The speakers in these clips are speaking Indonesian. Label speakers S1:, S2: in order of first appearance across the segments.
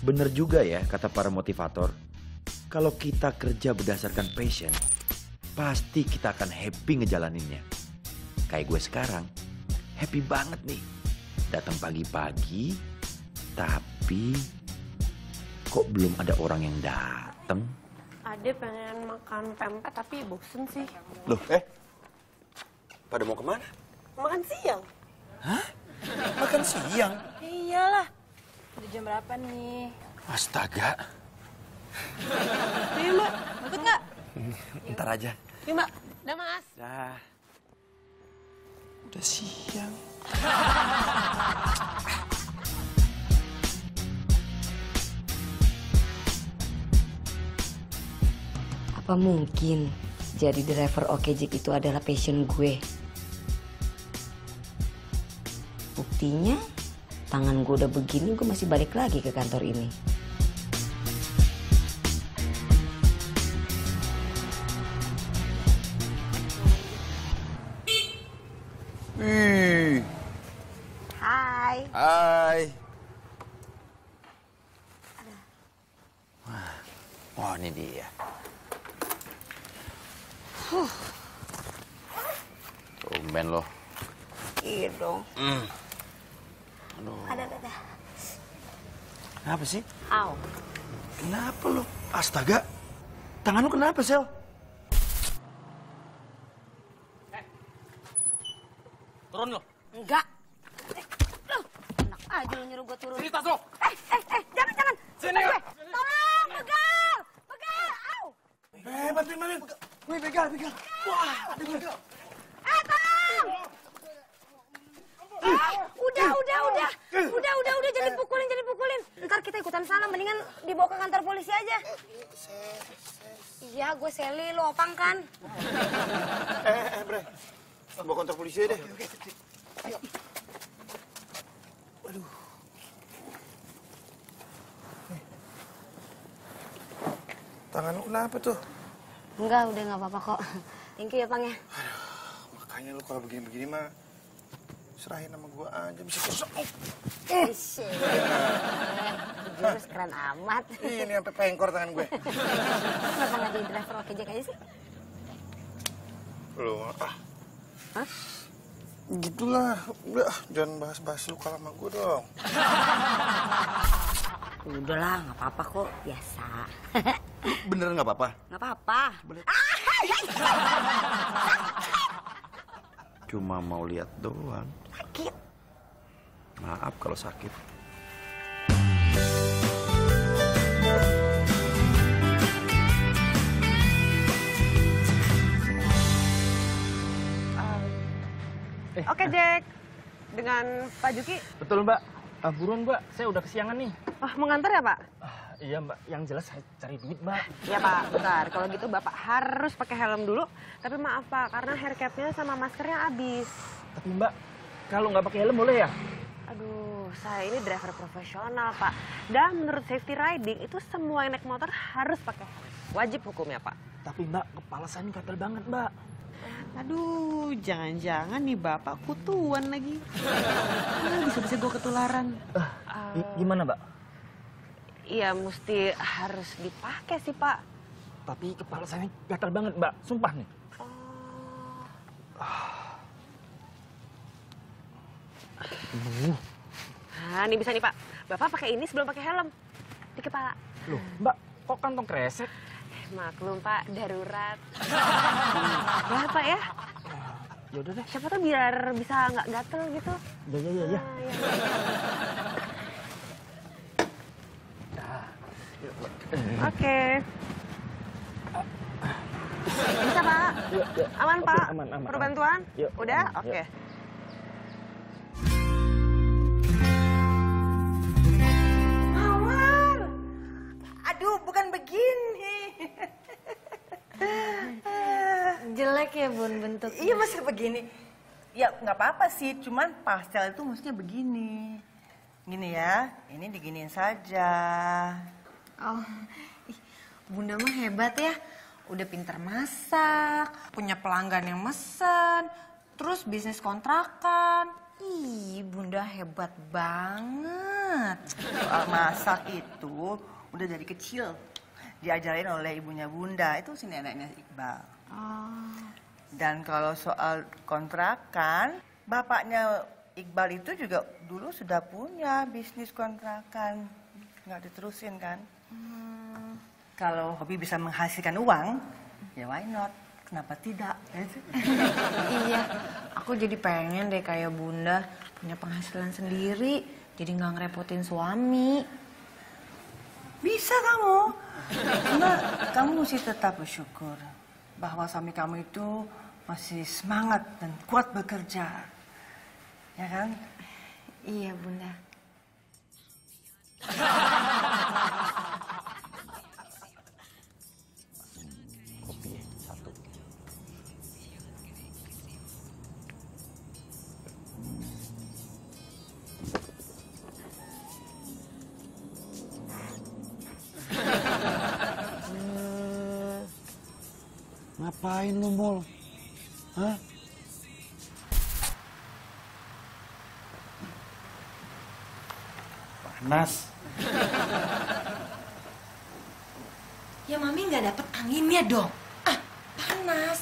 S1: Bener juga ya kata para motivator. Kalau kita kerja berdasarkan passion, pasti kita akan happy ngejalaninnya. Kayak gue sekarang, happy banget nih. Datang pagi-pagi, tapi kok belum ada orang yang datang?
S2: Ade pengen makan pempek tapi bosen sih.
S1: Loh, pada mau kemana?
S2: Makan siang.
S1: Hah? Makan siang?
S2: Iyalah. Udah jam berapa nih?
S1: Astaga.
S2: Iya, Mbak. Ikut nggak?
S1: Ntar aja.
S2: Iya, Mbak. Udah, Mas.
S1: Dah. Udah siang.
S3: Apa mungkin jadi driver Okejek itu adalah passion gue? Buktinya, tangan gue udah begini, gue masih balik lagi ke kantor ini.
S2: Hai.
S1: Hai. Wah, ini dia. Tumben loh.
S2: Iya dong.
S1: Aduh.
S2: Ada.
S1: Kenapa sih?
S2: Au.
S1: Kenapa lo? Astaga. Tangan lu kenapa, Sel?
S4: Turun lo.
S2: Enggak. Loh, enak aja lu nyuruh gue turun.
S4: Sini tas lo.
S2: Jangan.
S4: Sini.
S2: Tolong, begal. Au.
S1: Bantuin. Wih, begal. Wah, ada begal.
S2: Tolong. Udah, jangan dipukulin. Ntar kita ikutan salah, mendingan dibawa ke kantor polisi aja. Iya, gue Sally, lo Opang kan?
S1: Bre. Bawa kantor polisi deh. Ayo. Aduh. Tangan lu kenapa tuh?
S2: Enggak, udah nggak apa-apa kok. Thank you ya, Pang ya.
S1: Makanya lu kalau begini-begini mah serahin sama gua aja bisa tusuk.
S2: Jurus keren amat.
S1: Ini sampai pengkor tangan gue.
S2: Kenapa nggak jadi driver Okejek aja sih?
S1: Lu
S2: Hah?
S1: Gitulah. Udah, jangan bahas-bahas lu kalau sama gua dong.
S2: Udahlah, nggak apa-apa kok. Biasa.
S1: Beneran nggak apa-apa?
S2: Nggak apa-apa.
S1: Cuma mau lihat doang.
S2: Sakit.
S1: Maaf kalau sakit.
S5: Oke, Jack. Dengan Pak Juki.
S4: Betul, Mbak. Buruan, Mbak. Saya udah kesiangan nih.
S5: Oh, mau nganter ya, Pak?
S4: Iya, Mbak. Yang jelas saya cari duit, Mbak.
S5: Iya, Pak. Bentar. Kalau gitu Bapak harus pakai helm dulu. Tapi maaf, Pak. Karena hair cap-nya sama maskernya habis.
S4: Tapi, Mbak, kalau nggak pakai helm boleh ya?
S5: Aduh, saya ini driver profesional, Pak. Dan menurut safety riding, itu semua yang naik motor harus pakai helm. Wajib hukumnya, Pak.
S4: Tapi, Mbak, kepala saya ini gatel banget, Mbak.
S6: Aduh, jangan-jangan nih bapak kutuan lagi. Bisa-bisa gue ketularan.
S4: Gimana, Mbak?
S5: Iya, mesti harus dipakai sih, Pak.
S4: Tapi kepala saya ini gatel banget, Mbak. Sumpah nih.
S5: Nah, ini bisa nih, Pak. Bapak pakai ini sebelum pakai helm. Di kepala.
S4: Loh, Mbak, kok kantong kresek?
S5: Maklum, Pak, darurat. Ya, Pak ya.
S4: Ya udah deh.
S5: Siapa tuh biar bisa nggak gatel gitu.
S4: Ya.
S5: Oke. Bisa, Pak?
S4: Yuk.
S5: Aman,
S4: Oke,
S5: Pak?
S4: aman.
S5: Perlu bantuan?
S4: Yuk,
S5: Udah?
S4: aman,
S5: Oke.
S4: yuk.
S7: Mawar! Aduh, bukan begini.
S2: Jelek ya, Bun, bentuknya.
S7: Iya, masa begini? Ya, nggak apa-apa sih, cuman pastel itu mestinya begini. Gini ya, ini diginiin saja.
S2: Oh, ih, Bunda mah hebat ya. Udah pinter masak, punya pelanggan yang mesen, terus bisnis kontrakan. Ih, Bunda hebat banget.
S7: Soal masak itu udah dari kecil diajarin oleh ibunya Bunda, itu si neneknya Iqbal. Dan kalau soal kontrakan, bapaknya Iqbal itu juga dulu sudah punya bisnis kontrakan. Nggak diterusin kan? Kalau hobi bisa menghasilkan uang, ya why not? Kenapa tidak?
S2: Iya, aku jadi pengen deh kayak Bunda punya penghasilan sendiri, jadi nggak ngerepotin suami.
S7: Bisa kamu. Cuma kamu mesti tetap bersyukur bahwa suami kamu itu masih semangat dan kuat bekerja. Ya kan?
S2: Iya, Bunda.
S1: Kopi satu.
S8: Ngapain lu, Mul? Hah? Panas.
S2: Ya Mami nggak dapet anginnya dong. Ah, panas.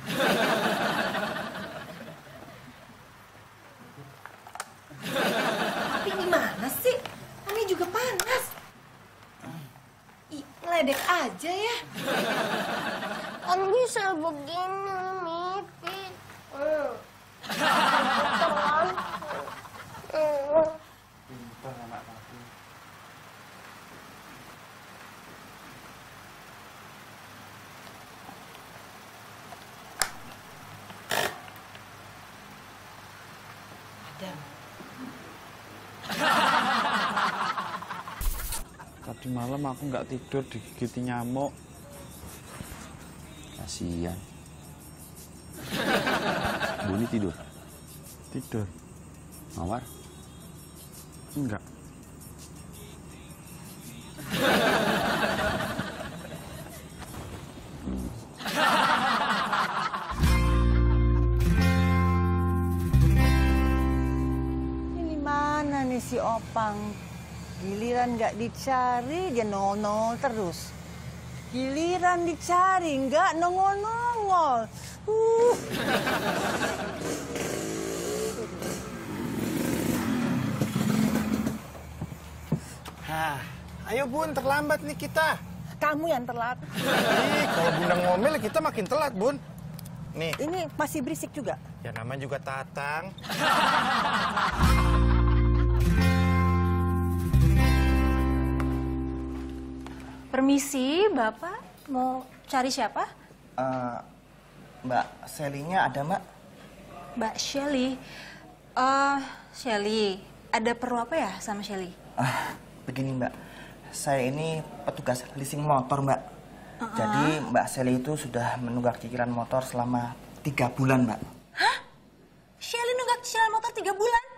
S2: Tapi gimana sih? Mami juga panas. Ih, ngeledek aja ya.
S9: Kan bisa begini, Mipit.
S8: Tadi malam aku nggak tidur digigiti nyamuk.
S1: Kasihan. Buni tidur.
S8: Tidur?
S1: Mawar.
S8: Enggak.
S7: Ini mana nih si Opang? Giliran nggak dicari, dia nongol terus. Giliran dicari, nggak nongol-nongol.
S10: Hah, ayo Bun, terlambat nih kita.
S7: Kamu yang telat.
S10: Ih, kalau Bunda ngomel kita makin telat, Bun. Nih,
S7: Ini masih berisik juga.
S10: ya namanya juga Tatang.
S11: Permisi, Bapak. Mau cari siapa?
S10: Mbak Selinya ada, Mbak?
S11: Mbak Shelly. Shelly, ada perlu apa ya sama Shelly?
S10: Begini, Mbak. Saya ini petugas leasing motor, Mbak. Jadi Mbak Seli itu sudah menunggak cicilan motor selama 3 bulan, Mbak.
S11: Hah? Shelly nunggak cicilan motor 3 bulan?